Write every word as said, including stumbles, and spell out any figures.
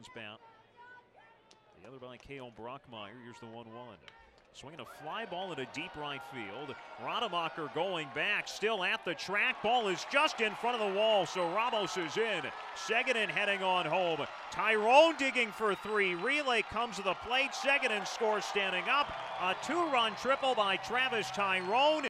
Hens bound. The other by Cale Brockmeyer. Here's the one one. Swinging a fly ball into deep right field. Rademacher going back, still at the track. Ball is just in front of the wall, so Ramos is in. Seguin heading on home. Taijeron digging for three. Relay comes to the plate. Seguin scores standing up. A two-run triple by Travis Taijeron.